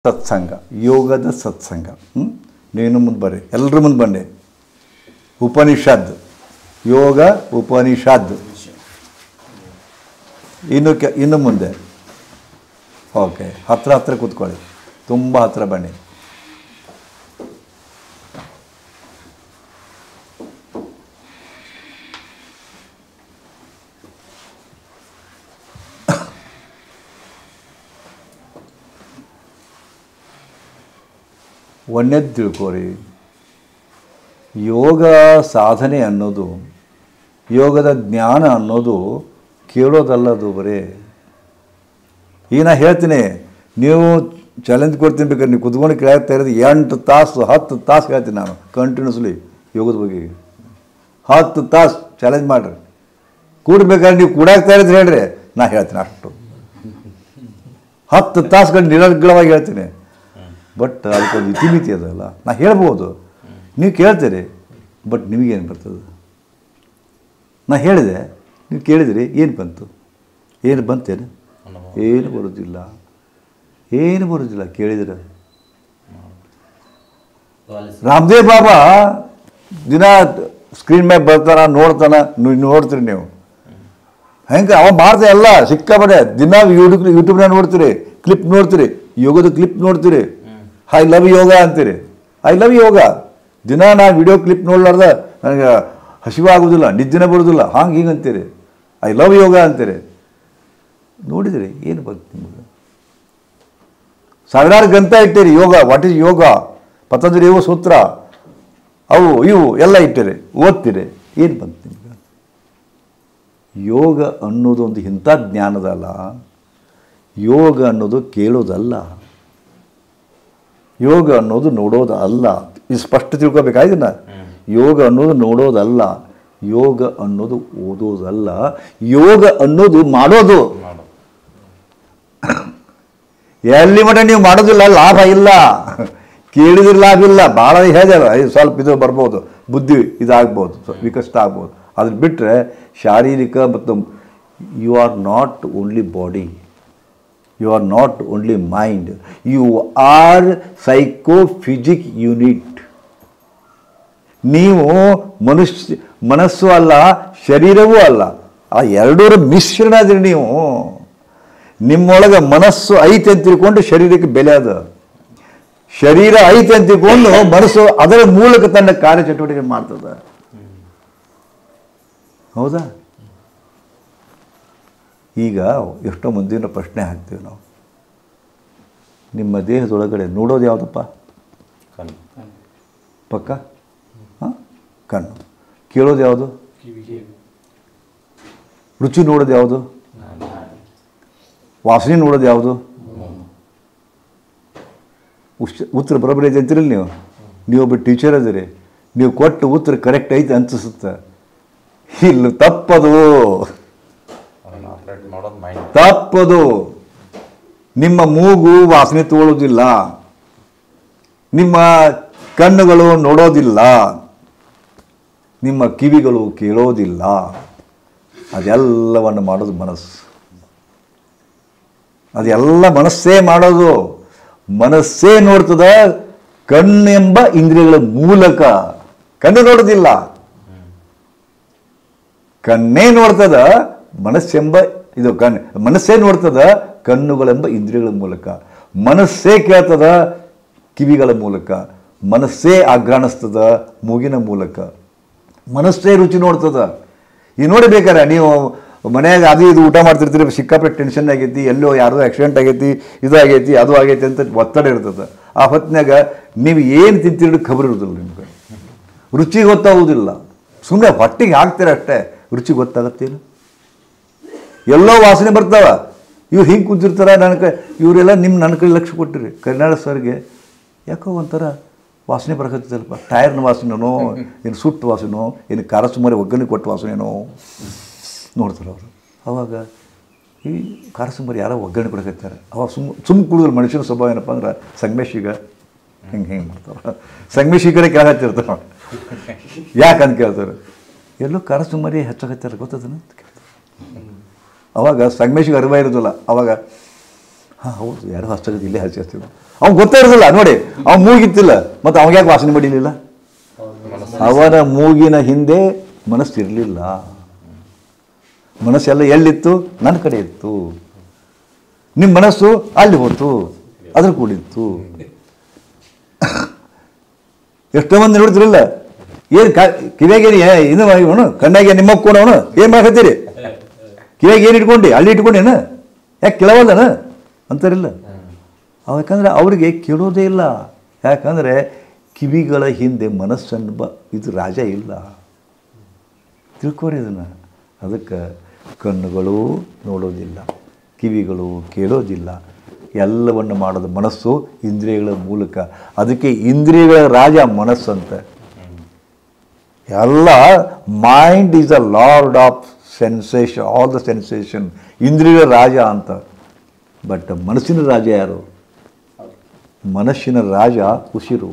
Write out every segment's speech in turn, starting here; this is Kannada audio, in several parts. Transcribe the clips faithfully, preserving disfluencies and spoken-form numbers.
ಸತ್ಸಂಗ, ಯೋಗದ ಸತ್ಸಂಗ. ನೀನು ಮುಂದೆ ಬರ್ರಿ, ಎಲ್ಲರ ಮುಂದೆ ಬನ್ನಿ. ಉಪನಿಷದ್, ಯೋಗ ಉಪನಿಷದ್. ಇನ್ನು ಕೆ ಇನ್ನು ಮುಂದೆ ಓಕೆ, ಹತ್ರ ಹತ್ರ ಕೂತ್ಕೊಳ್ಳಿ, ತುಂಬ ಹತ್ರ ಬನ್ನಿ. ಒಂದೇದು ತಿಳ್ಕೋರಿ, ಯೋಗ ಸಾಧನೆ ಅನ್ನೋದು, ಯೋಗದ ಜ್ಞಾನ ಅನ್ನೋದು ಕೇಳೋದಲ್ಲದು ಬರೀ. ಈಗ ನಾ ಹೇಳ್ತೀನಿ, ನೀವು ಚಾಲೆಂಜ್ ಕೊಡ್ತೀನಿ ಬೇಕಾದ್ರೆ ನೀವು ಕುತ್ಕೊಂಡು ಕೇಳ್ತಾ ಇರೋದು ಎಂಟು ತಾಸು ಹತ್ತು ತಾಸು ಹೇಳ್ತೀನಿ ನಾನು ಕಂಟಿನ್ಯೂಸ್ಲಿ ಯೋಗದ ಬಗ್ಗೆ. ಹತ್ತು ತಾಸು ಚಾಲೆಂಜ್ ಮಾಡಿರಿ, ಕೂಡ್ಬೇಕಾದ್ರೆ ನೀವು ಕೂಡಾಗ್ತಾ ಇರೋದು ಹೇಳ್ರಿ, ನಾ ಹೇಳ್ತೀನಿ ಅಷ್ಟು. ಹತ್ತು ತಾಸುಗಳು ನಿರರ್ಗಳವಾಗಿ ಹೇಳ್ತೀನಿ. ಬಟ್ ಅದಕ್ಕೊಂದು ಇತಿಮಿತಿ ಅದಲ್ಲ, ನಾ ಹೇಳ್ಬೋದು, ನೀವು ಕೇಳ್ತೀರಿ, ಬಟ್ ನಿಮಗೇನು ಬರ್ತದೆ? ನಾ ಹೇಳಿದೆ, ನೀವು ಕೇಳಿದಿರಿ, ಏನು ಬಂತು? ಏನು ಬಂತೇನು? ಏನು ಬರೋದಿಲ್ಲ, ಏನು ಬರೋದಿಲ್ಲ ಕೇಳಿದ್ರೆ. ರಾಮದೇವ್ ಬಾಬಾ ದಿನ ಸ್ಕ್ರೀನ್ ಮ್ಯಾಗ ಬರ್ತಾನ, ನೋಡ್ತಾನ, ನೋಡ್ತೀರಿ ನೀವು ಹೆಂಗೆ ಅವ ಮಾಡ್ತಾ ಎಲ್ಲ ಸಿಕ್ಕಾಪಡೆ. ದಿನ ಯೂಟ್ಯೂಬ್ ಯೂಟ್ಯೂಬ್ನಾಗ ನೋಡ್ತೀರಿ, ಕ್ಲಿಪ್ ನೋಡ್ತೀರಿ, ಯೋಗದ ಕ್ಲಿಪ್ ನೋಡ್ತೀರಿ, ಐ ಲವ್ ಯೋಗ ಅಂತೀರಿ. ಐ ಲವ್ ಯೋಗ ದಿನ ನಾನು ವಿಡಿಯೋ ಕ್ಲಿಪ್ ನೋಡ್ಲಾರ್ದ ನನಗೆ ಹಸಿವಾಗೋದಿಲ್ಲ, ನಿದ್ದೆನೇ ಬರೋದಿಲ್ಲ, ಹಾಂಗೆ ಹಿಂಗೆ ಅಂತೀರಿ. ಐ ಲವ್ ಯೋಗ ಅಂತೀರಿ. ನೋಡಿದಿರಿ ಏನು ಬಂತು ನಿಮಗೆ? ಸಾವಿರಾರು ಗ್ರಂಥ ಇಟ್ಟಿರಿ ಯೋಗ, ವಾಟ್ ಈಸ್ ಯೋಗ, ಪತಂಜಲಿ ಯೋಗ ಸೂತ್ರ, ಅವು ಇವು ಎಲ್ಲ ಇಟ್ಟಿರಿ, ಓದ್ತೀರಿ, ಏನು ಬಂತು ನಿಮಗೆ? ಯೋಗ ಅನ್ನೋದು ಒಂದು ಇಂಥ ಜ್ಞಾನದಲ್ಲ, ಯೋಗ ಅನ್ನೋದು ಕೇಳೋದಲ್ಲ, ಯೋಗ ಅನ್ನೋದು ನೋಡೋದು ಅಲ್ಲ. ಇದು ಸ್ಪಷ್ಟ ತಿಳ್ಕೊಬೇಕಾಯ್ತನ. ಯೋಗ ಅನ್ನೋದು ನೋಡೋದಲ್ಲ, ಯೋಗ ಅನ್ನೋದು ಓದೋದಲ್ಲ, ಯೋಗ ಅನ್ನೋದು ಮಾಡೋದು. ಎಲ್ಲಿ ಮಟ್ಟ ನೀವು ಮಾಡೋದಿಲ್ಲ ಲಾಭ ಇಲ್ಲ, ಕೇಳಿದ್ರೆ ಲಾಭ ಇಲ್ಲ. ಭಾಳ ಹೇಳಿದೆಲ್ಲ, ಸ್ವಲ್ಪ ಇದು ಬರ್ಬೋದು, ಬುದ್ಧಿ ಇದಾಗ್ಬೋದು, ವಿಕಸಿತ ಆಗ್ಬೋದು. ಅದನ್ನು ಬಿಟ್ಟರೆ ಶಾರೀರಿಕ ಮತ್ತು you are not only body, you are not only mind, you are psychophysic unit. ನೀವು ಮನುಷ್ಯ ಮನಸ್ಸು ಅಲ್ಲ, ಶರೀರವೂ ಅಲ್ಲ, ಆ ಎರಡೂರ ಮಿಶ್ರಣ ಅದ್ರಿ ನೀವು. ನಿಮ್ಮೊಳಗೆ ಮನಸ್ಸು ಐತೆ ಅಂತ ತಿಳ್ಕೊಂಡು ಶರೀರಕ್ಕೆ ಬೆಲೆ ಅದ, ಶರೀರ ಐತೆ ಅಂತ ತಿಳ್ಕೊಂಡು ಮನಸ್ಸು ಅದರ ಮೂಲಕ ತನ್ನ ಕಾರ್ಯಚಟುವಟಿಕೆ ಮಾಡ್ತದೆ. ಹೌದಾ? ಈಗ ಎಷ್ಟೋ ಮುಂದಿನ ಪ್ರಶ್ನೆ ಹಾಕ್ತೀವಿ ನಾವು, ನಿಮ್ಮ ದೇಹದೊಳಗಡೆ ನೋಡೋದು ಯಾವುದಪ್ಪ? ಕಣ್ಣು. ಪಕ್ಕ? ಹಾಂ, ಕಣ್ಣು. ಕೇಳೋದು ಯಾವುದು? ರುಚಿ ನೋಡೋದು ಯಾವುದು? ವಾಸನೆ ನೋಡೋದು ಯಾವುದು? ಉಷ್ ಉತ್ತರ ಬರೋಬ್ಬರಿ ಐತೆ ಅಂತೀರಲ್ಲ ನೀವು. ನೀವೊಬ್ಬ ಟೀಚರ್ ಅದಿರಿ, ನೀವು ಕೊಟ್ಟು ಉತ್ತರ ಕರೆಕ್ಟ್ ಐತೆ ಅನಿಸುತ್ತೆ. ಇಲ್ಲ, ತಪ್ಪದು, ತಪ್ಪದು. ನಿಮ್ಮ ಮೂಗು ವಾಸನೆ ತಗೊಳ್ಳೋದಿಲ್ಲ, ನಿಮ್ಮ ಕಣ್ಣುಗಳು ನೋಡೋದಿಲ್ಲ, ನಿಮ್ಮ ಕಿವಿಗಳು ಕೇಳೋದಿಲ್ಲ. ಅದೆಲ್ಲವನ್ನು ಮಾಡೋದು ಮನಸ್ಸು. ಅದೆಲ್ಲ ಮನಸ್ಸೇ ಮಾಡೋದು. ಮನಸ್ಸೇ ನೋಡ್ತದ ಕಣ್ಣೆಂಬ ಇಂದ್ರಿಯಗಳ ಮೂಲಕ. ಕಣ್ಣು ನೋಡೋದಿಲ್ಲ, ಕಣ್ಣೇ ನೋಡ್ತದ ಮನಸ್ಸೆಂಬ ಇದು ಕಣ್ಣು, ಮನಸ್ಸೇ ನೋಡ್ತದ ಕಣ್ಣುಗಳೆಂಬ ಇಂದ್ರಿಯಗಳ ಮೂಲಕ. ಮನಸ್ಸೇ ಕೇಳ್ತದ ಕಿವಿಗಳ ಮೂಲಕ, ಮನಸ್ಸೇ ಆಘ್ರಾಣಿಸ್ತದ ಮೂಗಿನ ಮೂಲಕ, ಮನಸ್ಸೇ ರುಚಿ ನೋಡ್ತದ. ಈಗ ನೋಡಬೇಕಾರೆ ನೀವು ಮನೆಯಾಗ ಅದು ಇದು ಊಟ ಮಾಡ್ತಿರ್ತೀರಿ, ಸಿಕ್ಕಾಪಟ್ಟೆ ಟೆನ್ಷನ್ ಆಗೈತಿ, ಎಲ್ಲೋ ಯಾರ್ದೋ ಆಕ್ಸಿಡೆಂಟ್ ಆಗೈತಿ, ಇದು ಆಗೈತಿ, ಅದು ಆಗೈತಿ ಅಂತ ಒತ್ತಡ ಇರ್ತದೆ. ಆ ಹೊತ್ತಿನಾಗ ನೀವು ಏನು ತಿಂತೀರಿ ಖಬರ್ ಇರೋದಿಲ್ಲ ನಿಮ್ಗೆ, ರುಚಿ ಗೊತ್ತಾಗೋದಿಲ್ಲ. ಸುಮ್ಮನೆ ಹೊಟ್ಟೆಗೆ ಹಾಕ್ತೀರ ಅಷ್ಟೇ, ರುಚಿ ಗೊತ್ತಾಗತ್ತೇನು? ಎಲ್ಲೋ ವಾಸನೆ ಬರ್ತಾವ, ಇವ್ರು ಹಿಂಗೆ ಕುಂತಿರ್ತಾರೆ. ನನ್ನ ಕೈ ಇವರೆಲ್ಲ ನಿಮ್ಮ ನನ್ನ ಕೈ ಲಕ್ಷ್ಯ ಕೊಟ್ಟಿರಿ. ಕರ್ನಾಟಕ ಸರ್ಗೆ ಯಾಕೋ ಒಂಥರ ವಾಸನೆ ಬರಕತ್ತಿದ್ದಲ್ಪ, ಟೈರ್ನ ವಾಸನೆನೋ, ಏನು ಸುಟ್ಟು ವಾಸನೆನೋ, ಏನು ಖಾರ ಸುಮಾರು ಒಗ್ಗರಣೆ ಕೊಟ್ಟು ವಾಸನೆನೋ ನೋಡ್ತಾರೆ ಅವರು. ಅವಾಗ ಈ ಖಾರ ಸುಮಾರು ಯಾರೋ ಒಗ್ಗರಣೆ ಕೊಡಕತ್ತಾರೆ. ಅವಾಗ ಸುಮ್ಮ ಸುಮ್ಮ ಕುಡಿದ್ರೆ ಮನುಷ್ಯನ ಸ್ವಭಾವ ಏನಪ್ಪ ಅಂದ್ರೆ ಸಂಗಮೇಶಿಗ ಹಿಂಗೆ ಹಿಂಗೆ ಮಾಡ್ತಾರೆ. ಸಂಗಮೇಶಿಗರೇ ಕೇಳತ್ತಿರ್ತಾರೆ, ಯಾಕಂತ ಕೇಳ್ತಾರೆ, ಎಲ್ಲೋ ಖಾರ ಸುಮಾರಿ ಹೆಚ್ಚಾಗತ್ತಾರೆ ಗೊತ್ತದನ್ನ ಅಂತ ಕೇಳ್ತಾರೆ. ಅವಾಗ ಸಂಗಮೇಶಿಗೆ ಅರಿವ ಇರೋದಿಲ್ಲ. ಅವಾಗ ಹಾಂ ಹೌದು, ಯಾರೋ ಹಚ್ಚಾಗತ್ತೆ, ಇಲ್ಲೇ ಹಚ್ಚಿರ್ತೀವಿ. ಅವ್ನು ಗೊತ್ತಾಗಿರಲಿಲ್ಲ ನೋಡಿ, ಅವ್ನು ಮೂಗಿತ್ತಿಲ್ಲ, ಮತ್ತು ಅವಾಗ ವಾಸನೆ ಮಾಡಲಿಲ್ಲ? ಅವನ ಮೂಗಿನ ಹಿಂದೆ ಮನಸ್ಸಿರಲಿಲ್ಲ. ಮನಸ್ಸೆಲ್ಲ ಎಲ್ಲಿತ್ತು? ನನ್ನ ಕಡೆ ಇತ್ತು. ನಿಮ್ಮ ಮನಸ್ಸು ಅಲ್ಲಿ ಹೋಯ್ತು, ಅದ್ರ ಕೂಡಿತ್ತು. ಎಷ್ಟೋ ಮಂದಿ ನೋಡ್ತಿರಲಿಲ್ಲ, ಏನು ಕಿವಿಯಾಗೇನು ಇದು ಅವನು, ಕಣ್ಣಾಗೆ ನಿಮ್ಮ ಕೂಡ ಅವನು ಏನು ಮಾಡಕತ್ತೀರಿ, ಕಿವಿಯಾಗ ಏನು ಇಟ್ಕೊಂಡು ಅಲ್ಲಿ ಇಟ್ಕೊಂಡೇನು, ಯಾಕೆ ಕೇಳವಲ್ಲನ ಅಂತಾರಿಲ್ಲ. ಯಾಕಂದರೆ ಅವರಿಗೆ ಕೇಳೋದೇ ಇಲ್ಲ. ಯಾಕಂದರೆ ಕಿವಿಗಳ ಹಿಂದೆ ಮನಸ್ಸನ್ನು ಇದು ರಾಜ ಇಲ್ಲ. ತಿಳ್ಕೊರಿ ಇದನ್ನು. ಅದಕ್ಕೆ ಕಣ್ಣುಗಳು ನೋಡೋದಿಲ್ಲ, ಕಿವಿಗಳು ಕೇಳೋದಿಲ್ಲ, ಎಲ್ಲವನ್ನು ಮಾಡೋದು ಮನಸ್ಸು ಇಂದ್ರಿಯಗಳ ಮೂಲಕ. ಅದಕ್ಕೆ ಇಂದ್ರಿಯಗಳ ರಾಜ ಮನಸ್ಸಂತೆ. ಎಲ್ಲ mind is a lord of sensation, all the sensation. ಇಂದ್ರಿಯಗಳ ರಾಜ ಅಂತ. ಬಟ್ ಮನಸ್ಸಿನ ರಾಜ ಯಾರು? ಮನಸ್ಸಿನ ರಾಜ ಉಸಿರು.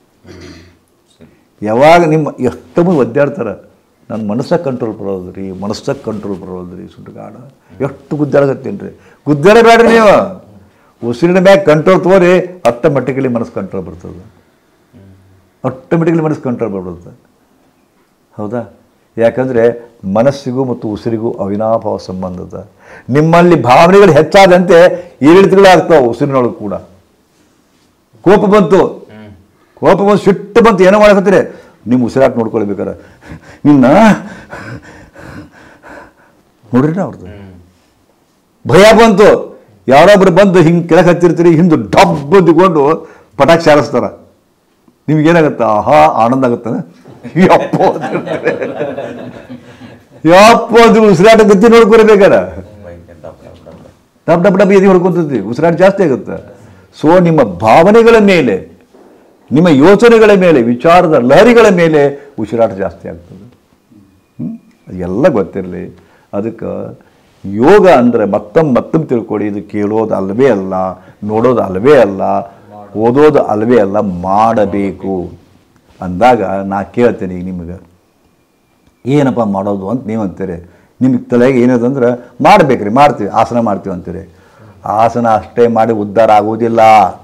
ಯಾವಾಗ ನಿಮ್ಮ ಎಷ್ಟು ಮಂದಿ ಒದ್ದಾಡ್ತಾರೆ, ನನ್ನ ಮನಸ್ಸಾಗ ಕಂಟ್ರೋಲ್ ಬರೋದು ರೀ, ಮನಸ್ಸಾಗ ಕಂಟ್ರೋಲ್ ಬರೋದು ರೀ, ಸುಟ್ಟಗಾಡ ಎಷ್ಟು ಗುದ್ದಾಡಕತ್ತೀನಿ ರೀ. ಗುದ್ದಾಡಬೇಡ್ರಿ ನೀವು. ಉಸಿರಿನ ಮ್ಯಾಗ ಕಂಟ್ರೋಲ್ ತಗೋರಿ, ಆಟೋಮೆಟಿಕಲಿ ಮನಸ್ಸು ಕಂಟ್ರೋಲ್ ಬರ್ತದೆ. ಆಟೋಮೆಟಿಕಲಿ ಮನಸ್ಸು ಕಂಟ್ರೋಲ್ ಬರ್ತದೆ. ಹೌದಾ? ಯಾಕಂದರೆ ಮನಸ್ಸಿಗೂ ಮತ್ತು ಉಸಿರಿಗೂ ಅವಿನಾಭಾವ ಸಂಬಂಧದ. ನಿಮ್ಮಲ್ಲಿ ಭಾವನೆಗಳು ಹೆಚ್ಚಾದಂತೆ ಏರಿಳಿತಗಳಾಗ್ತಾವೆ ಉಸಿರಿನೊಳಗೆ ಕೂಡ. ಕೋಪ ಬಂತು, ಕೋಪ ಬಂದು ಸಿಟ್ಟು ಬಂತು, ಏನೋ ಮಾಡಕತ್ತೀರಿ, ನಿಮ್ಮ ಉಸಿರಾಟ ನೋಡ್ಕೊಳ್ಬೇಕಾರೆ ನಿನ್ನ ನೋಡ್ರಿ ಅವ್ರದ್ದು. ಭಯ ಬಂತು, ಯಾರೊಬ್ರು ಬಂದು ಹಿಂಗೆ ಕೆಳಗೆ ಹತ್ತಿರ್ತೀರಿ, ಹಿಂದೆ ಡಬ್ಬು ತಗೊಂಡು ಪಟಾಕಿ ಸಾರಿಸ್ತಾರ, ನಿಮ್ಗೇನಾಗತ್ತ? ಆಹಾ ಆನಂದ ಆಗತ್ತ. ಯಪ್ಪ ಯಪ್ಪ ಅದು ಉಸಿರಾಟ ಗತಿ ನೋಡ್ಕೊಳ್ಬೇಕಾರ ಡಬ್ ಡಬ್ ಡಬ್ ಎದಿ ಹೊಡ್ಕೊಂತೈತಿ, ಉಸಿರಾಟ ಜಾಸ್ತಿ ಆಗುತ್ತೆ. ಸೊ ನಿಮ್ಮ ಭಾವನೆಗಳ ಮೇಲೆ, ನಿಮ್ಮ ಯೋಚನೆಗಳ ಮೇಲೆ, ವಿಚಾರದ ಲಹರಿಗಳ ಮೇಲೆ ಉಸಿರಾಟ ಜಾಸ್ತಿ ಆಗ್ತದೆ. ಹ್ಞೂ ಅದೆಲ್ಲ ಗೊತ್ತಿರಲಿ. ಅದಕ್ಕೆ ಯೋಗ ಅಂದರೆ ಮತ್ತೊಮ್ಮೆ ಮತ್ತೊಮ್ಮೆ ತಿಳ್ಕೊಳ್ಳಿ, ಇದು ಕೇಳೋದು ಅಲ್ಲವೇ ಅಲ್ಲ, ನೋಡೋದು ಅಲ್ಲವೇ ಅಲ್ಲ, ಓದೋದು ಅಲ್ಲವೇ ಅಲ್ಲ, ಮಾಡಬೇಕು ಅಂದಾಗ ನಾ ಕೇಳ್ತೇನೆ ಈಗ ನಿಮಗೆ, ಏನಪ್ಪ ಮಾಡೋದು ಅಂತ ನೀವು ಅಂತೀರಿ. ನಿಮಗೆ ತಲೆಗೆ ಏನದಂದ್ರೆ ಮಾಡಬೇಕ್ರಿ, ಮಾಡ್ತೀವಿ, ಆಸನ ಮಾಡ್ತೀವಿ ಅಂತೀರಿ. ಆಸನ ಅಷ್ಟೇ ಮಾಡಿ ಉದ್ಧಾರ ಆಗೋದಿಲ್ಲ.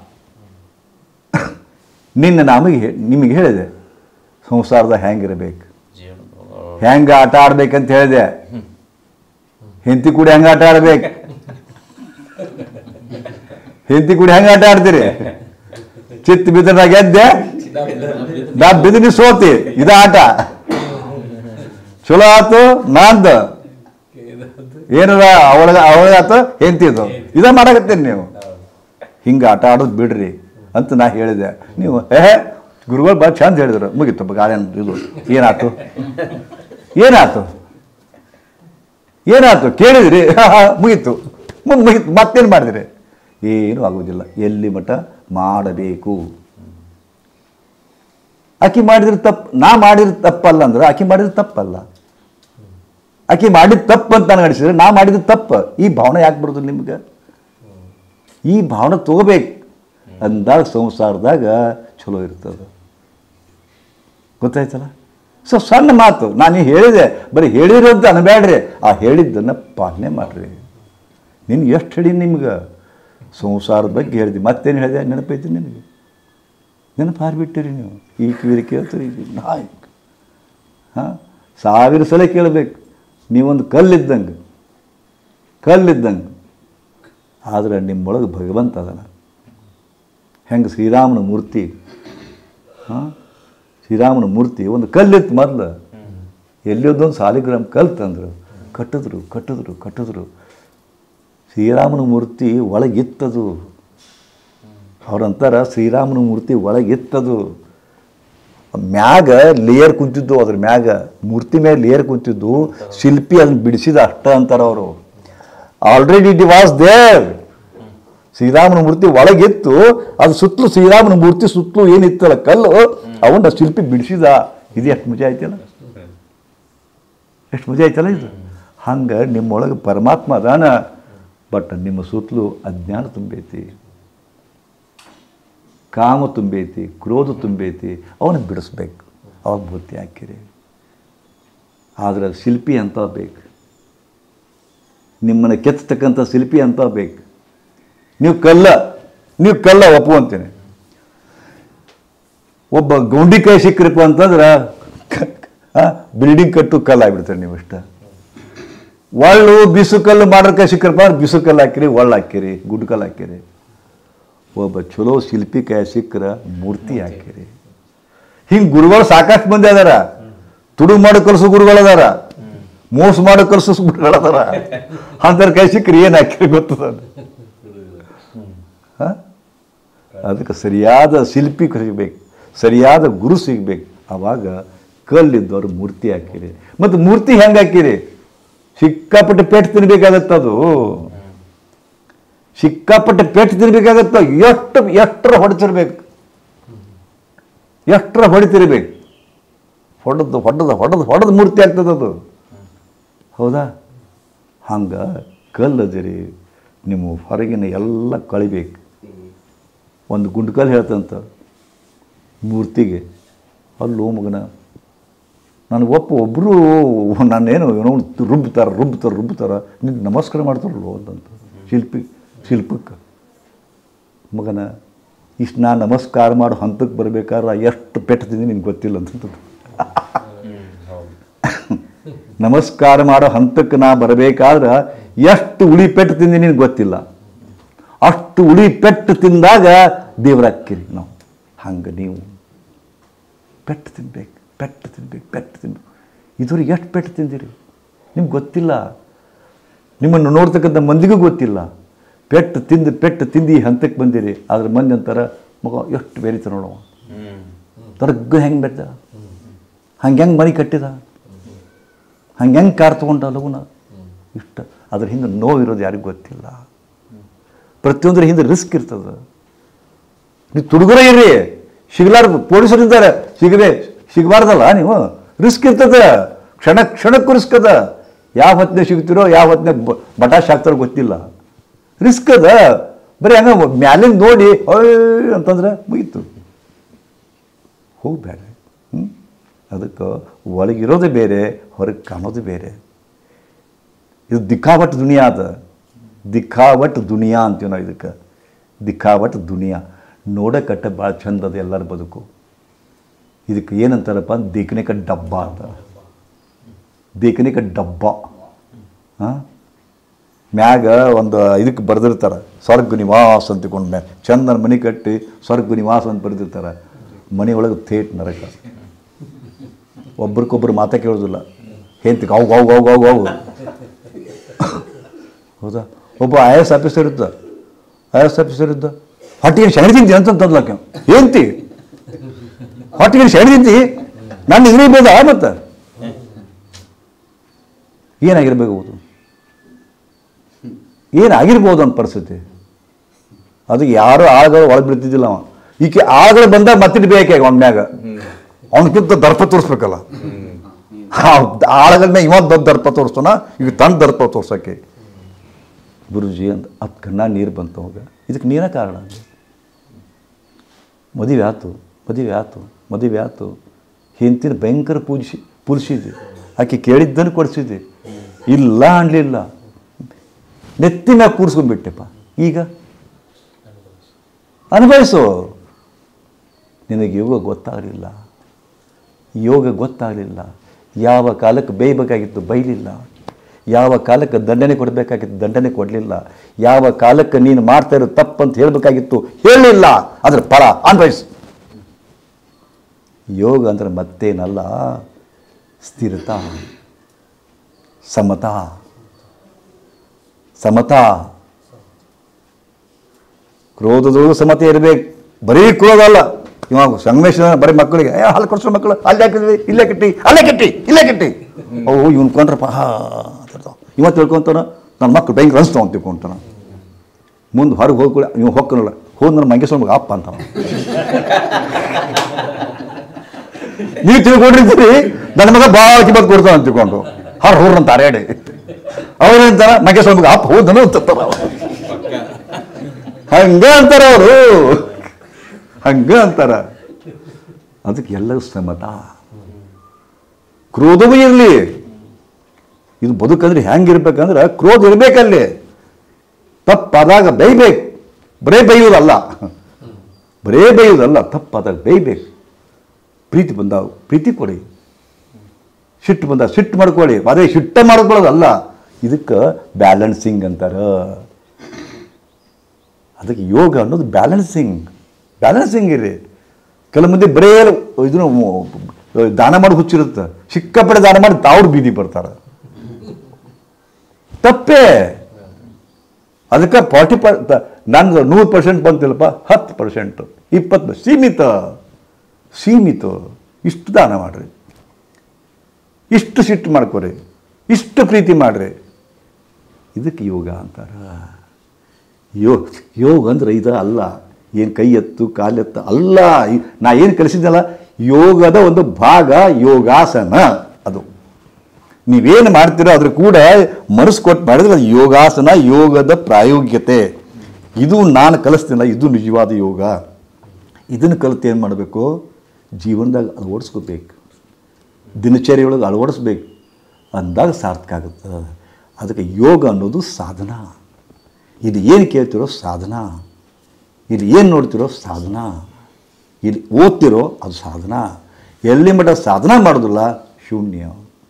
ನಿನ್ನೆ ನಮಗೆ ನಿಮಗೆ ಹೇಳಿದೆ ಸಂಸಾರದ ಹೆಂಗಿರಬೇಕು, ಹೆಂಗೆ ಆಟ ಆಡ್ಬೇಕಂತ ಹೇಳಿದೆ. ಹೆಂಡತಿ ಕೂಡ ಹೆಂಗೆ ಆಟ ಆಡ್ಬೇಕು, ಹೆಂಡತಿ ಕೂಡ ಹೆಂಗೆ ಆಟ ಆಡ್ತೀರಿ? ಚಿತ್ತ ಬಿದ್ದಾಗ ಗೆದ್ದೆ, ನಾ ಬಿದ್ದು ಸೋತಿ, ಇದ ಆಟ. ಚಲೋ ಆತು ನಾಂದು, ಏನದ ಅವಳಗ ಅವಳಗಾತು ಹೆಂಡತಿದು, ಇದ ಮಾಡಕತ್ತೀನಿ ನೀವು. ಹಿಂಗೆ ಆಟ ಆಡೋದು ಬಿಡ್ರಿ ಅಂತ ನಾ ಹೇಳಿದೆ. ನೀವು ಏ ಗುರುಗಳು ಭಾಳ ಚಂದ ಹೇಳಿದ್ರು, ಮುಗೀತು ಗಾಳಿ ಇದು. ಏನಾಯ್ತು ಏನಾಯ್ತು ಏನಾಯ್ತು ಕೇಳಿದ್ರಿ, ಮುಗೀತು ಮುಂದೆ ಮುಗೀತು, ಮತ್ತೇನು ಮಾಡಿದ್ರಿ? ಏನೂ ಆಗೋದಿಲ್ಲ. ಎಲ್ಲಿ ಮಠ ಮಾಡಬೇಕು. ಆಕಿ ಮಾಡಿದ್ರೆ ತಪ್ಪು, ನಾ ಮಾಡಿದ್ರೆ ತಪ್ಪಲ್ಲ ಅಂದ್ರೆ ಆಕಿ ಮಾಡಿದ್ರೆ ತಪ್ಪಲ್ಲ. ಆಕಿ ಮಾಡಿದ ತಪ್ಪು ಅಂತ ನನಗೆ ಅನಿಸಿದ್ರೆ ನಾ ಮಾಡಿದ ತಪ್ಪು. ಈ ಭಾವನೆ ಯಾಕೆ ಬರೋದು ನಿಮ್ಗೆ? ಈ ಭಾವನೆ ತಗೋಬೇಕು ಅಂದಾಗ ಸಂಸಾರದಾಗ ಚಲೋ ಇರ್ತದೆ. ಗೊತ್ತಾಯ್ತಲ್ಲ? ಸೊ ಸಣ್ಣ ಮಾತು ನಾನು ಹೇಳಿದೆ, ಬರೀ ಹೇಳಿರೋ ಅಂತ ಅನ್ಬೇಡ್ರಿ, ಆ ಹೇಳಿದ್ದನ್ನು ಪಾಲನೆ ಮಾಡಿರಿ. ನಿನ್ಗೆ ಎಷ್ಟು ಹೇಳಿ ನಿಮ್ಗೆ ಸಂಸಾರದ ಬಗ್ಗೆ ಹೇಳಿದೆ, ಮತ್ತೇನು ಹೇಳಿದೆ ನೆನಪೈತಿ ನಿನಗೆ? ನೆನಪು ಹಾರಿಬಿಟ್ಟಿರಿ ನೀವು. ಈ ಕಿವಿರಿ ಕೇಳ್ತೀರಿ, ನಾಯಿ ಹಾಂ ಸಾವಿರ ಸಲ ಕೇಳಬೇಕು. ನೀವೊಂದು ಕಲ್ಲಿದ್ದಂಗೆ, ಕಲ್ಲಿದ್ದಂಗೆ. ಆದರೆ ನಿಮ್ಮೊಳಗೆ ಭಗವಂತ ಅದನ. ಹೆಂಗೆ ಶ್ರೀರಾಮನ ಮೂರ್ತಿ, ಹಾಂ ಶ್ರೀರಾಮನ ಮೂರ್ತಿ ಒಂದು ಕಲ್ಲಿತ್ತು ಮೊದಲು. ಎಲ್ಲಿಯೊಂದೊಂದು ಸಾಲಿಗ್ರಾಮ್ ಕಲ್ಲು ತಂದರು, ಕಟ್ಟಿದ್ರು ಕಟ್ಟಿದ್ರು ಕಟ್ಟಿದ್ರು ಶ್ರೀರಾಮನ ಮೂರ್ತಿ ಒಳಗಿತ್ತದು. ಅವ್ರಂತಾರ ಶ್ರೀರಾಮನ ಮೂರ್ತಿ ಒಳಗಿತ್ತದು. ಮ್ಯಾಗ ಲೇಯರ್ ಕುಂತಿದ್ದು, ಅದ್ರ ಮ್ಯಾಗ ಮೂರ್ತಿ ಮ್ಯಾಗ ಲೇಯರ್ ಕುಂತಿದ್ದು, ಶಿಲ್ಪಿ ಅದನ್ನು ಬಿಡಿಸಿದ ಅಷ್ಟ ಅಂತಾರೆ ಅವರು. Already it was there. ಶ್ರೀರಾಮನ ಮೂರ್ತಿ ಒಳಗಿತ್ತು, ಅದು ಸುತ್ತಲೂ ಶ್ರೀರಾಮನ ಮೂರ್ತಿ ಸುತ್ತಲೂ ಏನಿತ್ತಲ್ಲ ಕಲ್ಲು, ಅವನ್ನ ಶಿಲ್ಪಿ ಬಿಡಿಸಿದ. ಇದು ಎಷ್ಟು ಮಜಾ ಐತಲ್ಲ, ಎಷ್ಟು ಮಜಾ ಐತಲ್ಲ ಇದು. ಹಂಗೆ ನಿಮ್ಮೊಳಗೆ ಪರಮಾತ್ಮ ಅದಾನ, ಬಟ್ ನಿಮ್ಮ ಸುತ್ತಲೂ ಅಜ್ಞಾನ ತುಂಬೈತಿ, ಕಾಮ ತುಂಬೈತಿ, ಕ್ರೋಧ ತುಂಬೈತಿ. ಅವನ್ನ ಬಿಡಿಸ್ಬೇಕು, ಅವಾಗ ಬುದ್ಧಿ ಹಾಕಿರಿ. ಆದರೆ ಶಿಲ್ಪಿ ಅಂತ ಬೇಕು, ನಿಮ್ಮನ್ನು ಕೆತ್ತತಕ್ಕಂಥ ಶಿಲ್ಪಿ ಅಂತ ಬೇಕು. ನೀವು ಕಲ್ಲ, ನೀವು ಕಲ್ಲ ಒಪ್ಪುವಂತೇನೆ. ಒಬ್ಬ ಗೌಂಡಿಕಾಯಿ ಸಿಕ್ಕರಪ್ಪ ಅಂತಂದ್ರೆ ಬಿಲ್ಡಿಂಗ್ ಕಟ್ಟು ಕಲ್ಲು ಆಗ್ಬಿಡ್ತಾರೆ ನೀವು ಅಷ್ಟ. ಒಳ್ಳು ಬಿಸು ಕಲ್ಲು ಮಾಡೋಕೆ ಸಿಕ್ಕರಪ್ಪ ಅಂದ್ರೆ ಬಿಸು ಕಲ್ಲು ಹಾಕಿರಿ, ಒಳ್ಳು ಹಾಕಿರಿ, ಗುಡ್ಡು ಕಲ್ಲು ಹಾಕಿರಿ. ಒಬ್ಬ ಚಲೋ ಶಿಲ್ಪಿ ಕಾಯಿ ಸಿಕ್ಕರ ಮೂರ್ತಿ ಹಾಕಿರಿ. ಹಿಂಗೆ ಗುರುಗಳು ಸಾಕಷ್ಟು ಮಂದಿ ಅದಾರ. ತುಡು ಮಾಡೋ ಕಲ್ಸು ಗುರುಗಳು ಅದಾರ, ಮೋಸ ಮಾಡೋ ಕಲ್ಸು ಗುರುಗಳು ಅದಾರ. ಅಂತರ ಕೈ ಸಿಕ್ಕರಿ ಏನು ಹಾಕಿರಿ ಗೊತ್ತದ? ಅದಕ್ಕೆ ಸರಿಯಾದ ಶಿಲ್ಪಿ ಸಿಗ್ಬೇಕು, ಸರಿಯಾದ ಗುರು ಸಿಗ್ಬೇಕು. ಆವಾಗ ಕಲ್ಲಿದ್ದವ್ರು ಮೂರ್ತಿ ಹಾಕಿರಿ. ಮತ್ತು ಮೂರ್ತಿ ಹೆಂಗೆ ಹಾಕಿರಿ? ಸಿಕ್ಕಾಪಟ್ಟೆ ಪೇಟು ತಿನ್ಬೇಕಾಗತ್ತೆ. ಅದು ಸಿಕ್ಕಾಪಟ್ಟೆ ಪೇಟು ತಿನ್ಬೇಕಾಗತ್ತ. ಎಷ್ಟು ಎಷ್ಟರ ಹೊಡೆತಿರ್ಬೇಕು, ಎಷ್ಟರ ಹೊಡಿತಿರ್ಬೇಕು. ಹೊಡೆದು ಹೊಡೆದು ಹೊಡೆದು ಹೊಡೆದು ಮೂರ್ತಿ ಆಗ್ತದೆ ಅದು. ಹೌದಾ? ಹಂಗೆ ಕಲ್ಲದಿರಿ. ನಿಮ್ಮ ಹೊರಗಿನ ಎಲ್ಲ ಕಳಿಬೇಕು. ಒಂದು ಗುಂಡ್ಕಲ್ಲು ಹೇಳ್ತಂತ ಮೂರ್ತಿಗೆ, ಅಲ್ಲೋ ಮಗನ ನಾನು ಒಪ್ಪ ಒಬ್ಬರು ನಾನೇನು ಏನೋ ರುಬ್ತಾರ ರುಬ್ತಾರ ರುಬ್ತಾರ ನಿಂಗೆ ನಮಸ್ಕಾರ ಮಾಡ್ತಾರಲ್ಲೋ ಅಂತಂತ ಶಿಲ್ಪಿ ಶಿಲ್ಪಕ್ಕೆ. ಮಗನ ಇಷ್ಟು ನಾನು ನಮಸ್ಕಾರ ಮಾಡೋ ಹಂತಕ್ಕೆ ಬರ್ಬೇಕಾದ್ರೆ ಎಷ್ಟು ಪೆಟ್ಟಿದ್ದೀನಿ ನಿನ್ಗೆ ಗೊತ್ತಿಲ್ಲ ಅಂತಂತ. ನಮಸ್ಕಾರ ಮಾಡೋ ಹಂತಕ್ಕೆ ನಾ ಬರಬೇಕಾದ್ರೆ ಎಷ್ಟು ಉಳಿ ಪೆಟ್ಟು ತಿಂದು ನಿನಗೆ ಗೊತ್ತಿಲ್ಲ. ಅಷ್ಟು ಉಳಿ ಪೆಟ್ಟು ತಿಂದಾಗ ದೇವರಾಕ್ಕಿರಿ ನಾವು. ಹಂಗೆ ನೀವು ಪೆಟ್ಟು ತಿನ್ಬೇಕು, ಪೆಟ್ಟು ತಿನ್ಬೇಕು, ಪೆಟ್ಟು ತಿನ್ಬೇಕು. ಇದುವರೆಗೆ ಎಷ್ಟು ಪೆಟ್ಟು ತಿಂದಿರಿ ನಿಮ್ಗೆ ಗೊತ್ತಿಲ್ಲ. ನಿಮ್ಮನ್ನು ನೋಡ್ತಕ್ಕಂಥ ಮಂದಿಗೂ ಗೊತ್ತಿಲ್ಲ. ಪೆಟ್ಟು ತಿಂದು ಪೆಟ್ಟು ತಿಂದು ಈ ಹಂತಕ್ಕೆ ಬಂದಿರಿ. ಅದ್ರ ಮಂದಿ ಅಂತಾರೆ ಮಗ ಎಷ್ಟು ಬೇರಿತ ನೋಡುವ, ತೊಡಗ ಹೆಂಗೆ ಬೆಟ್ಟ, ಹಂಗೆ ಹೆಂಗೆ ಮನೆ ಕಟ್ಟಿದ, ಹಂಗೆ ಹೆಂಗೆ ಕಾರ್ ತೊಗೊಂಡ ಲಗುನ ಇಷ್ಟ. ಅದ್ರ ಹಿಂದೆ ನೋವಿರೋದು ಯಾರಿಗೂ ಗೊತ್ತಿಲ್ಲ. ಪ್ರತಿಯೊಂದ್ರ ಹಿಂದೆ ರಿಸ್ಕ್ ಇರ್ತದೆ. ನೀವು ತುಡುಗರ ಇರ್ರಿ, ಸಿಗಲಾರ ಪೊಲೀಸರು ಇದ್ದಾರೆ, ಸಿಗದೆ ಸಿಗಬಾರ್ದಲ್ಲ ನೀವು. ರಿಸ್ಕ್ ಇರ್ತದೆ, ಕ್ಷಣ ಕ್ಷಣಕ್ಕೂ ರಿಸ್ಕ್ ಅದ. ಯಾವ ಹೊತ್ತಿನ ಸಿಗ್ತಿರೋ ಯಾವ ಹೊತ್ತಿನ ಬಟಾಶ್ ಹಾಕ್ತಾರೋ ಗೊತ್ತಿಲ್ಲ. ರಿಸ್ಕ್ ಅದ. ಬರೀ ಹಂಗೆ ಮ್ಯಾಲಿಂದ ನೋಡಿ ಅಯ್ಯ ಅಂತಂದ್ರೆ ಮುಗೀತು, ಹೋಗ್ಬೇಡ. ಹ್ಞೂ ಅದಕ್ಕೆ ಒಳಗಿರೋದೇ ಬೇರೆ, ಹೊರಗೆ ಕಾಣೋದು ಬೇರೆ. ಇದು ದಿಕ್ಕಾವಟ್ ದುನಿಯಾ ಅದ. ದಿಕ್ಕಾವಟ್ ದುನಿಯಾ ಅಂತೀವಿ ನಾವು ಇದಕ್ಕೆ. ದಿಕ್ಕಾವಟ್ ದುನಿಯಾ ನೋಡಕಟ್ಟ ಭಾಳ ಚಂದ ಅದು ಎಲ್ಲರ ಬದುಕು. ಇದಕ್ಕೆ ಏನಂತಾರಪ್ಪ ಅಂತ ದೇಕನಿಕ ಡಬ್ಬ ಅಂತ. ದೇಕನಿಕ ಡಬ್ಬ. ಹಾಂ ಮ್ಯಾಗ ಒಂದು ಇದಕ್ಕೆ ಬರೆದಿರ್ತಾರೆ ಸ್ವರ್ಗ ನಿವಾಸ ಅಂತ ತಿಳ್ಕೊಂಡು. ಮ್ಯಾಗ ಚಂದನ ಮನೆ ಕಟ್ಟಿ ಸ್ವರ್ಗ ನಿವಾಸ ಅಂತ ಬರೆದಿರ್ತಾರೆ. ಮನೆಯೊಳಗೆ ಥೇಟ್ ನರಕ. ಒಬ್ರಿಗೊಬ್ರು ಮಾತಾ ಕೇಳೋದಿಲ್ಲ. ಹೆಂತಿಗೆ ಅವು ಅವು ಅವು ಅವು ಅವು ಹೌದಾ? ಒಬ್ಬ ಐ ಎಸ್ ಆಫೀಸರ್ ಇದ್ದ, ಐ ಎಸ್ ಆಫೀಸರ್ ಇದ್ದ ಹೊಟ್ಟಿಗೆ ಶೆಣಿ ತಿಂತಿ ಅಂತಂತಂದ್ಲಕ್ಕೆ. ಏನ್ತಿ ಹೊಟ್ಟಿಗೆ ಶೆಣಿ ತಿಂತಿ ನಾನು ಇರಬೋದಾ? ಮತ್ತೆ ಏನಾಗಿರ್ಬೇಕು, ಏನಾಗಿರ್ಬೋದು ಅಂತ ಪರಿಸ್ಥಿತಿ. ಅದಕ್ಕೆ ಯಾರು ಆಳುಗಳು ಒಳಗೆ ಬಿಡ್ತಿದ್ದಿಲ್ಲ. ಅವ ಈಕೆ ಆಳುಗಳು ಬಂದಾಗ ಮತ್ತಿಟ್ಟು ಬೇಕೆ ಅವನ ಮ್ಯಾಗ. ಅವನಕ್ಕಿಂತ ದರ್ಪ ತೋರಿಸ್ಬೇಕಲ್ಲ. ಆಳುಗಳ ಮ್ಯಾಗ ಇವತ್ತು ದೊಡ್ಡ ದರ್ಪ ತೋರಿಸ್ತಾನ, ಈಗ ತನ್ನ ದರ್ಪ ತೋರ್ಸೋಕ್ಕೆ. ಗುರುಜಿ ಅಂತ ಹತ್ತು ಕಣ್ಣ ನೀರು ಬಂತು ಅವಾಗ. ಇದಕ್ಕೆ ನೀರೇ ಕಾರಣ. ಮದುವೆ ಆಯ್ತು, ಮದುವೆ ಆಯ್ತು, ಮದುವೆ ಆಯ್ತು. ಹೆಂಡತಿನ ಭಯಂಕರ ಪೂಜಿಸಿ ಪೂಜಿಸಿದ್ವಿ. ಆಕೆ ಕೇಳಿದ್ದನ್ನು ಕೊಡಿಸಿದ್ವಿ. ಇಲ್ಲ ಅನ್ಲಿಲ್ಲ, ನೆತ್ತಿ ಮ್ಯಾಗ ಕೂರಿಸ್ಕೊಂಡ್ಬಿಟ್ಟೆಪ್ಪ. ಈಗ ಅನುಭವಿಸು. ನಿನಗೆ ಯೋಗ ಗೊತ್ತಾಗಲಿಲ್ಲ, ಯೋಗ ಗೊತ್ತಾಗಲಿಲ್ಲ. ಯಾವ ಕಾಲಕ್ಕೆ ಬೇಯಬೇಕಾಗಿತ್ತು ಬೈಲಿಲ್ಲ, ಯಾವ ಕಾಲಕ್ಕೆ ದಂಡನೆ ಕೊಡಬೇಕಾಗಿತ್ತು ದಂಡನೆ ಕೊಡಲಿಲ್ಲ, ಯಾವ ಕಾಲಕ್ಕೆ ನೀನು ಮಾಡ್ತಾ ಇರೋ ತಪ್ಪಂತ ಹೇಳಬೇಕಾಗಿತ್ತು ಹೇಳಲಿಲ್ಲ. ಅದರ ಫಲ ಅನ್ಭವಿಸು. ಯೋಗ ಅಂದರೆ ಮತ್ತೇನಲ್ಲ, ಸ್ಥಿರತಾ, ಸಮತಾ, ಸಮತಾ. ಕ್ರೋಧದೊಳಗೂ ಸಮತೆ ಇರಬೇಕು. ಬರೀ ಕ್ರೋಧ ಅಲ್ಲ. ಇವಾಗ ಸಂಗಮೇಶ ಬರೀ ಮಕ್ಕಳಿಗೆ ಹಾಲು ಕೊಡಿಸೋ ಮಕ್ಕಳು ಅಲ್ಲೇ ಹಾಕಿದ್ವಿ, ಇಲ್ಲೇ ಕಟ್ಟಿ, ಅಲ್ಲೇ ಕಟ್ಟಿ, ಇಲ್ಲೇ ಕಟ್ಟಿ. ಅವು ಇವ್ನು ಕೊಂಡ್ರಪ್ಪ ಹಾ ಅಂತಿರ್ತಾವ. ಇವತ್ತು ತಿಳ್ಕೊಂತಾನ ನನ್ನ ಮಕ್ಕಳು ಭಯಂಕರ ಅನಿಸ್ತಾವ ಅಂತ ತಿಳ್ಕೊಂತಾನ. ಮುಂದೆ ಹೊರಗೆ ಹೋಗ್ಕೊಳ್ಳಿ ಇವ್ ಹೊಕ್ಕನಲ್ಲ, ಹೋದ್ ನನ್ನ ಮಂಗೇಶ್ವರ ಮಗ ಅಪ್ಪ ಅಂತಾನ. ನೀವು ತಿಳ್ಕೊಂಡಿರ್ತೀರಿ ನನ್ನ ಮಗ ಬಾಕಿ ಬಂದು ಕೊಡ್ತಾನ ಅಂತ ತಿಳ್ಕೊಂಡು ಹೊರ ಹೋರ್ ಅಂತ ಅರೇಡಿ. ಅವ್ರೇಂತಾರ ಮಂಗೇಶ್ವರ ಮಗ ಅಪ್ಪ ಹೋದನು ಅಂತಾರ. ಹಂಗ ಅಂತಾರ ಅವರು, ಹಂಗ ಅಂತಾರ. ಅದಕ್ಕೆ ಎಲ್ಲರೂ ಸಮತ. ಕ್ರೋಧವೂ ಇರಲಿ. ಇದು ಬದುಕಂದ್ರೆ ಹೆಂಗಿರ್ಬೇಕಂದ್ರೆ ಕ್ರೋಧ ಇರ್ಬೇಕಲ್ಲಿ. ತಪ್ಪಾದಾಗ ಬೈಬೇಕು, ಬರೇ ಬೈಯೋದಲ್ಲ, ಬರೇ ಬೈಯೋದಲ್ಲ, ತಪ್ಪಾದಾಗ ಬೈಬೇಕು. ಪ್ರೀತಿ ಬಂದಾವ ಪ್ರೀತಿ ಕೊಡಿ, ಸಿಟ್ಟು ಬಂದಾಗ ಸಿಟ್ಟು ಮಾಡ್ಕೊಳ್ಳಿ, ಅದೇ ಸಿಟ್ಟ ಮಾಡ್ಕೊಳ್ಳೋದಲ್ಲ. ಇದಕ್ಕೆ ಬ್ಯಾಲೆನ್ಸಿಂಗ್ ಅಂತಾರೆ. ಅದಕ್ಕೆ ಯೋಗ ಅನ್ನೋದು ಬ್ಯಾಲೆನ್ಸಿಂಗ್, ಬ್ಯಾಲೆನ್ಸಿಂಗ್ ಇರಿ. ಕೆಲವು ಮಂದಿ ಬರೇ ಇದನ್ನು ದಾನ ಮಾಡಿ ಹುಚ್ಚಿರುತ್ತೆ, ಸಿಕ್ಕಾಪಟ್ಟೆ ದಾನ ಮಾಡಿ ತಾವ್ರು ಬೀದಿ ಬರ್ತಾರೆ, ತಪ್ಪೇ. ಅದಕ್ಕೆ ಫಾರ್ಟಿ ಪರ್ ನಾನು ನೂರು ಪರ್ಸೆಂಟ್ ಬಂತಿಲ್ಲಪ್ಪ, ಹತ್ತು ಪರ್ಸೆಂಟು ಇಪ್ಪತ್ತು ಸೀಮಿತ ಸೀಮಿತ ಇಷ್ಟು ದಾನ ಮಾಡಿರಿ, ಇಷ್ಟು ಸಿಟ್ಟು ಮಾಡ್ಕೊರಿ, ಇಷ್ಟು ಪ್ರೀತಿ ಮಾಡಿರಿ. ಇದಕ್ಕೆ ಯೋಗ ಅಂತಾರೆ. ಯೋಗ ಯೋಗ ಅಂದ್ರೆ ಇದು ಅಲ್ಲ, ಏನು ಕೈ ಎತ್ತು ಕಾಲೆತ್ತು ಅಲ್ಲ. ನಾ ಏನು ಕಲಿಸಿದ್ನಲ್ಲ, ಯೋಗದ ಒಂದು ಭಾಗ ಯೋಗಾಸನ. ಅದು ನೀವೇನು ಮಾಡ್ತೀರೋ ಅದ್ರ ಕೂಡ ಮನಸ್ಸು ಕೊಟ್ಟು ಮಾಡಿದ್ರೆ ಅದು ಯೋಗಾಸನ, ಯೋಗದ ಪ್ರಾಯೋಗಿಕತೆ. ಇದು ನಾನು ಕಲಿಸ್ತೀನಲ್ಲ, ಇದು ನಿಜವಾದ ಯೋಗ. ಇದನ್ನು ಕಲಿತು ಏನು ಮಾಡಬೇಕು, ಜೀವನದಾಗ ಅಳವಡಿಸ್ಕೋಬೇಕು, ದಿನಚರಿಯೊಳಗೆ ಅಳವಡಿಸ್ಬೇಕು, ಅಂದಾಗ ಸಾರ್ಥಕ ಆಗುತ್ತೆ. ಅದಕ್ಕೆ ಯೋಗ ಅನ್ನೋದು ಸಾಧನ. ಇದು ಏನು ಕೇಳ್ತಿರೋ ಸಾಧನ, ಇಲ್ಲಿ ಏನು ನೋಡ್ತಿರೋ ಸಾಧನ, ಇಲ್ಲಿ ಓದ್ತಿರೋ ಅದು ಸಾಧನ. ಎಲ್ಲಿ ಮಟ್ಟ ಸಾಧನ ಮಾಡೋದಿಲ್ಲ ಶೂನ್ಯ,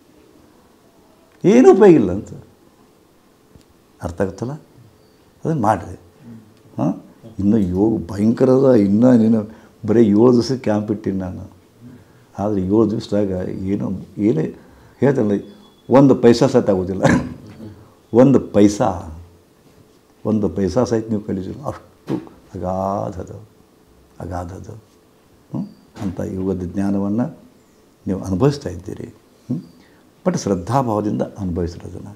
ಏನೂ ಉಪಯೋಗ ಇಲ್ಲ ಅಂತ ಅರ್ಥ ಆಗುತ್ತಲ್ಲ. ಅದನ್ನು ಮಾಡಿರಿ. ಹಾಂ, ಇನ್ನೂ ಯೋಗ ಭಯಂಕರದ, ಇನ್ನೂ ನೀನು ಬರೀ ಏಳು ದಿವಸ ಕ್ಯಾಂಪ್ ಇಟ್ಟಿನಿ ನಾನು. ಆದರೆ ಏಳು ದಿವಸದಾಗ ಏನೋ ಏನೇ ಹೇಳ್ತಲ್ಲ, ಒಂದು ಪೈಸಾ ಸಹಿತ ಆಗೋದಿಲ್ಲ. ಒಂದು ಪೈಸಾ ಒಂದು ಪೈಸಾ ಸಹಿತ ನೀವು ಕಲಿಸಿಲ್ಲ, ಅಷ್ಟು ಅಗಾಧದ ಅಗಾಧದ ಅಂಥ ಯೋಗದ ಜ್ಞಾನವನ್ನು ನೀವು ಅನುಭವಿಸ್ತಾ ಇದ್ದೀರಿ. ಬಟ್ ಶ್ರದ್ಧಾಭಾವದಿಂದ ಅನುಭವಿಸಿರೋದನ್ನು.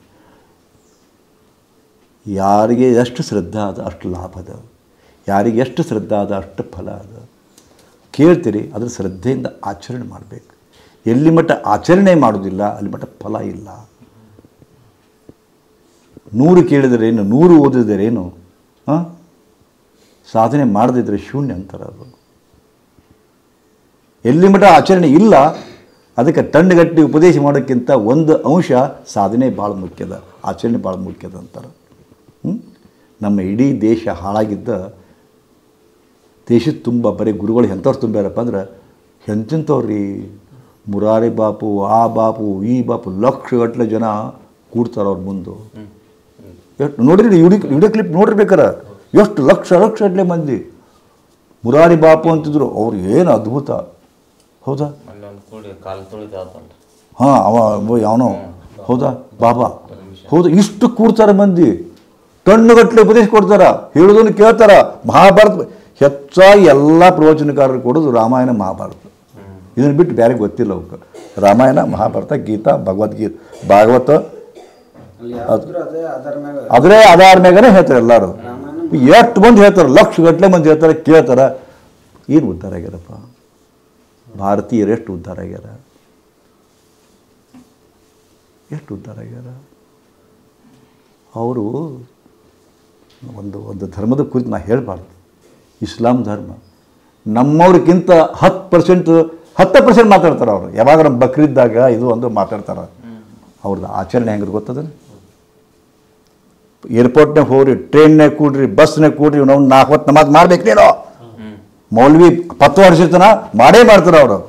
ಯಾರಿಗೆ ಎಷ್ಟು ಶ್ರದ್ಧಾ ಅದ ಅಷ್ಟು ಲಾಭ ಅದ, ಯಾರಿಗೆ ಎಷ್ಟು ಶ್ರದ್ಧಾ ಅದ ಅಷ್ಟು ಫಲ ಅದ. ಕೇಳ್ತೀರಿ, ಅದ್ರ ಶ್ರದ್ಧೆಯಿಂದ ಆಚರಣೆ ಮಾಡಬೇಕು. ಎಲ್ಲಿ ಮಟ್ಟ ಆಚರಣೆ ಮಾಡೋದಿಲ್ಲ ಅಲ್ಲಿ ಮಟ್ಟ ಫಲ ಇಲ್ಲ. ನೂರು ಕೇಳಿದರೇನು, ನೂರು ಓದಿದರೇನು, ಹಾಂ, ಸಾಧನೆ ಮಾಡದಿದ್ದರೆ ಶೂನ್ಯ ಅಂತಾರೆ. ಅದು ಎಲ್ಲಿ ಮಟ್ಟ ಆಚರಣೆ ಇಲ್ಲ, ಅದಕ್ಕೆ ತಂಡಗಟ್ಟಿ ಉಪದೇಶ ಮಾಡೋಕ್ಕಿಂತ ಒಂದು ಅಂಶ ಸಾಧನೆ ಭಾಳ ಮುಖ್ಯದ, ಆಚರಣೆ ಭಾಳ ಮುಖ್ಯದ ಅಂತಾರೆ. ನಮ್ಮ ಇಡೀ ದೇಶ ಹಾಳಾಗಿದ್ದ, ದೇಶದ ತುಂಬ ಬರೀ ಗುರುಗಳು ಎಂಥವ್ರು ತುಂಬ್ಯಾರಪ್ಪ ಅಂದ್ರೆ ಎಂತೆಂಥವ್ರಿ, ಮುರಾರಿ ಬಾಪು, ಆ ಬಾಪು, ಈ ಬಾಪು, ಲಕ್ಷಗಟ್ಟಲೆ ಜನ ಕೂಡ್ತಾರೆ ಅವ್ರ ಮುಂದೆ. ಎಷ್ಟು ನೋಡಿರಿ, ವಿಡಿಯೋ ವಿಡಿಯೋ ಕ್ಲಿಪ್ ನೋಡಿರ್ಬೇಕಾರ, ಎಷ್ಟು ಲಕ್ಷ ಲಕ್ಷ ಗಟ್ಟಲೆ ಮಂದಿ ಮುರಾರಿ ಬಾಪು ಅಂತಿದ್ರು. ಅವ್ರು ಏನು ಅದ್ಭುತ, ಹೌದಾ? ಹಾಂ, ಅವ ಯಾವನೋ, ಹೌದಾ, ಬಾಬಾ, ಹೌದಾ, ಇಷ್ಟು ಕೂಡ್ತಾರೆ ಮಂದಿ, ಟಣ್ಣುಗಟ್ಟಲೆ ಉಪದೇಶ ಕೊಡ್ತಾರ, ಹೇಳೋದನ್ನು ಕೇಳ್ತಾರ. ಮಹಾಭಾರತ ಹೆಚ್ಚಾಗಿ ಎಲ್ಲ ಪ್ರವಚನಕಾರರು ಕೊಡೋದು ರಾಮಾಯಣ ಮಹಾಭಾರತ. ಇದನ್ನು ಬಿಟ್ಟು ಬೇರೆ ಗೊತ್ತಿಲ್ಲ ಅವಕ್ಕೆ. ರಾಮಾಯಣ ಮಹಾಭಾರತ, ಗೀತಾ, ಭಗವದ್ಗೀತೆ, ಭಾಗವತ, ಅದರೇ ಆಧಾರ ಮ್ಯಾಗನೇ ಹೇಳ್ತಾರೆ ಎಲ್ಲರೂ. ಎಷ್ಟು ಮಂದಿ ಹೇಳ್ತಾರೆ, ಲಕ್ಷ ಗಟ್ಟಲೆ ಮಂದಿ ಹೇಳ್ತಾರೆ, ಕೇಳ್ತಾರ. ಏನು ಉದ್ಧಾರ ಆಗ್ಯಾರಪ್ಪ ಭಾರತೀಯರು, ಎಷ್ಟು ಉದ್ಧಾರ ಆಗ್ಯಾರ, ಎಷ್ಟು ಉದ್ಧಾರ ಆಗ್ಯಾರ. ಅವರು ಒಂದು ಒಂದು ಧರ್ಮದ ಕುರಿತು ನಾ ಹೇಳಬಾರ್ದು. ಇಸ್ಲಾಂ ಧರ್ಮ ನಮ್ಮವ್ರಿಗಿಂತ ಹತ್ತು ಪರ್ಸೆಂಟ್ ಹತ್ತು ಪರ್ಸೆಂಟ್ ಮಾತಾಡ್ತಾರೆ ಅವರು. ಯಾವಾಗ ನಮ್ಮ ಬಕ್ರಿದ್ದಾಗ ಇದು ಒಂದು ಮಾತಾಡ್ತಾರೆ. ಅವ್ರದ್ದು ಆಚರಣೆ ಹೆಂಗೆ ಗೊತ್ತದ? ಏರ್ಪೋರ್ಟ್ನಾಗ ಹೋಗ್ರಿ, ಟ್ರೈನ್ನಾಗ ಕೂಡ್ರಿ, ಬಸ್ನಾಗ ಕೂಡ್ರಿ, ನಾವು ನಾಲ್ಕು ಹೊತ್ತು ನಮಾಜ್ ಮಾಡ್ಬೇಕೇನೋ. ಮೌಲ್ವಿ ಪತ್ತು ವರ್ಷತನ ಮಾಡೇ ಮಾಡ್ತಾರೆ ಅವರು.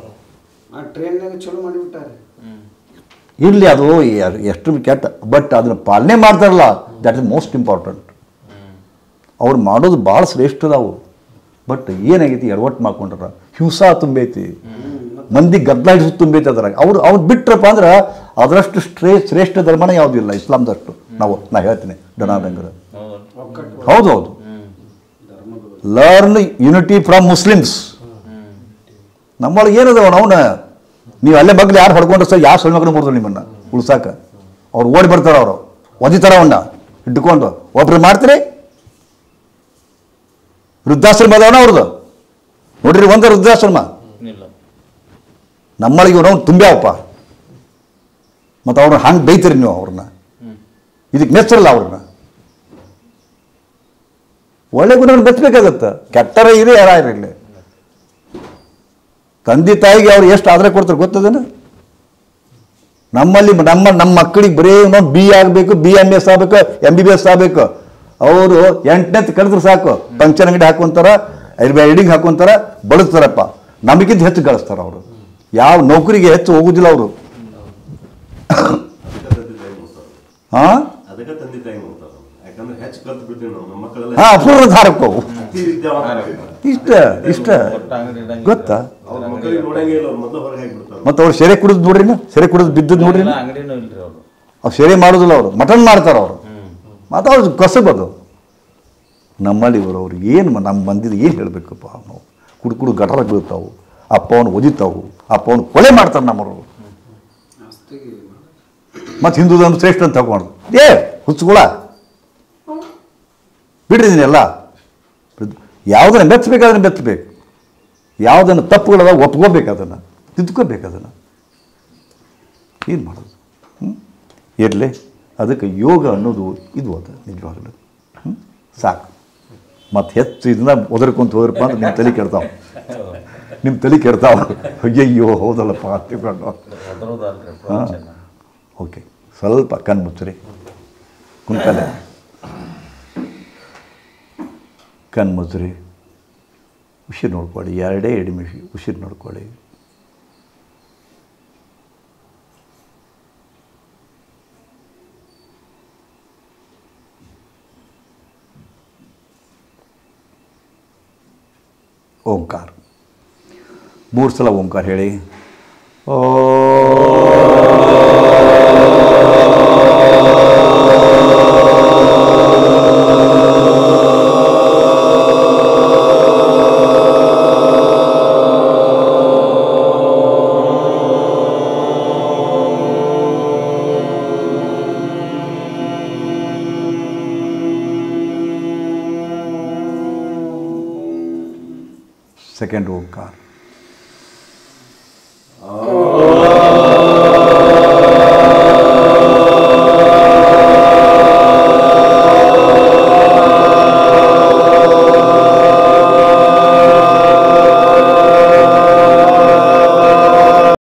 ಇರಲಿ, ಅದು ಎಷ್ಟು ಕೆಟ್ಟ, ಬಟ್ ಅದನ್ನು ಪಾಲನೆ ಮಾಡ್ತಾರಲ್ಲ, ದ್ಯಾಟ್ ಇಸ್ ಮೋಸ್ಟ್ ಇಂಪಾರ್ಟೆಂಟ್. ಅವ್ರು ಮಾಡೋದು ಭಾಳ ಶ್ರೇಷ್ಠದವು. ಬಟ್ ಏನಾಗೈತಿ, ಎಡವಟ್ಟು ಮಾಡ್ಕೊಂಡ್ರ, ಹಿಂಸಾ ತುಂಬೈತಿ, ಮಂದಿ ಗದ್ದಲಾಡಿಸು ತುಂಬೈತಿ ಅದ್ರಾಗ. ಅವ್ರು ಅವ್ರು ಬಿಟ್ರಪ್ಪ ಅಂದ್ರೆ ಅದರಷ್ಟು ಶ್ರೇ ಶ್ರೇಷ್ಠ ಧರ್ಮನೇ ಯಾವುದಿಲ್ಲ ಇಸ್ಲಾಂದಷ್ಟು. ನಾವು ನಾ ಹೇಳ್ತೀನಿ ಡನಾದಂಗರ. ಹೌದು ಹೌದು ಲರ್ನ್ ಯುನಿಟಿ ಫ್ರಮ್ ಮುಸ್ಲಿಮ್ಸ್. ನಮ್ಮೊಳಗೆ ಏನದವ ಅವನ, ನೀವು ಅಲ್ಲೇ ಬಗ್ಗೆ ಯಾರು ಹೊಡ್ಕೊಂಡ್ರೆ ಸರ್ ಯಾವ ಸಣ್ಣ ಮುರಿದ್ರು ನಿಮ್ಮನ್ನು ಉಳ್ಸಾಕ. ಅವ್ರು ಓಡಿ ಬರ್ತಾರೆ, ಅವರು ಒದಿತಾರ ಅವನ್ನ ಇಟ್ಕೊಂಡು. ಒಬ್ರು ಮಾಡ್ತೀರಿ, ವೃದ್ಧಾಶ್ರಮ ಅದಾವನ ಅವ್ರದ್ದು ನೋಡ್ರಿ, ಒಂದು ವೃದ್ಧಾಶ್ರಮ ನಮ್ಮೊಳಗೆ ಇವ್ರು ತುಂಬ್ಯಾವಪ್ಪ. ಮತ್ತು ಅವ್ರನ್ನ ಹಂಗೆ ಬೈತೀರಿ ನೀವು ಅವ್ರನ್ನ, ಇದಕ್ಕೆ ಮೆಚ್ಚರಲ್ಲ ಅವ್ರನ್ನ. ಒಳ್ಳೆ ಗುಣವನ್ನು ಬೆಚ್ಚಬೇಕಾಗತ್ತೆ, ಕೆಟ್ಟರ ಇರೇ ಯಾರಿರಲಿ. ತಂದೆ ತಾಯಿಗೆ ಅವ್ರು ಎಷ್ಟು ಆಧಾರ ಕೊಡ್ತಾರೆ ಗೊತ್ತದೇನು? ನಮ್ಮಲ್ಲಿ ನಮ್ಮ ನಮ್ಮ ಮಕ್ಕಳಿಗೆ ಬರೀ ನಾವು ಬಿ ಆಗಬೇಕು, ಬಿ ಎಮ್ ಎಸ್ ಆಗಬೇಕು, ಎಮ್ ಬಿ ಬಿ ಎಸ್ ಆಗಬೇಕು. ಅವರು ಎಂಟನೇತ್ ಕಳೆದ್ರೆ ಸಾಕು ಪಂಚರ್ ಅಂಗಡಿ ಹಾಕೊಂತಾರ ಎಡಿಂಗ್ ಹಾಕೊಂತಾರ ಬಳಸ್ತಾರಪ್ಪ. ನಮಗಿಂತ ಹೆಚ್ಚು ಗಳಿಸ್ತಾರ ಅವರು. ಯಾವ ನೌಕರಿಗೆ ಹೆಚ್ಚು ಹೋಗುದಿಲ್ಲ ಅವರು. ಹಾಂ ಹಾಂ ಅಪೂರ್ವ ಧಾರಕವು ಇಷ್ಟ ಇಷ್ಟ ಗೊತ್ತಾ. ಮತ್ತು ಅವ್ರು ಸೆರೆ ಕುಡಿದ್ ನೋಡ್ರಿ, ಸೆರೆ ಕುಡಿದ್ ಬಿದ್ದದ್ ನೋಡ್ರಿ. ಅವ್ರು ಸೆರೆ ಮಾಡೋದಿಲ್ಲ, ಅವರು ಮಟನ್ ಮಾಡ್ತಾರ ಅವರು. ಮತ್ತು ಅವ್ರು ಕಸಬದು. ನಮ್ಮಲ್ಲಿ ಇವರು ಅವ್ರು ಏನು ನಮ್ಮ ಮಂದಿದ ಏನು ಹೇಳಬೇಕಪ್ಪ, ನಾವು ಕುಡು ಕುಡು ಗಟರ ಬೀಳ್ತಾವು, ಅಪ್ಪ ಅವನು ಒದಿತಾವು, ಅಪ್ಪ ಅವನು ಕೊಲೆ ಮಾಡ್ತಾರೆ ನಮ್ಮವರು. ಮತ್ತು ಹಿಂದೂದನ್ನು ಶ್ರೇಷ್ಠ ಅಂತ ತಗೊಂಡು ಏ ಹುಚ್ಚುಗಳ ಬಿಡ್ರಿದ್ದೀನಿ ಎಲ್ಲ. ಯಾವುದನ್ನು ಮೆಚ್ಚಬೇಕಾದ್ರೆ ಮೆಚ್ಚಬೇಕು, ಯಾವುದನ್ನು ತಪ್ಪುಗಳದ ಒಪ್ಕೋಬೇಕು, ಅದನ್ನು ತಿದ್ಕೋಬೇಕು, ಅದನ್ನು ಏನು ಮಾಡೋದು. ಹ್ಞೂ ಇರಲಿ. ಅದಕ್ಕೆ ಯೋಗ ಅನ್ನೋದು ಇದು ಅದು ನಿಜವಾಗಲು. ಹ್ಞೂ ಸಾಕು. ಮತ್ತು ಹೆಚ್ಚು ಇದನ್ನ ಒದರ್ಕೊಂತ ಹೋದ್ರಪ್ಪ ಅಂದ್ರೆ ನಿಮ್ಮ ತಲೆ ಕೆಡ್ತಾವೆ, ನಿಮ್ಮ ತಲೆ ಕೆಡ್ತಾವೆ. ಅಯ್ಯಯ್ಯೋ ಹೌದಲ್ಲಪ್ಪ ತಿಳ್ಕೊಂಡು. ಹಾಂ ಓಕೆ. ಸ್ವಲ್ಪ ಕಣ್ಣು ಮುಚ್ಚ್ರಿ, ಕುಂತಲೆ ಕಣ್ಣು ಮುಚ್ಚ್ರಿ, ಉಸಿರು ನೋಡ್ಕೊಳ್ಳಿ. ಎರಡೇ ಎರಡು ನಿಮಿಷ ಉಸಿರು ನೋಡ್ಕೊಳ್ಳಿ. ಓಂಕಾರ ಮೂರು ಸಲ ಓಂಕಾರ ಹೇಳಿ. ಓ सेकंड ओंकार.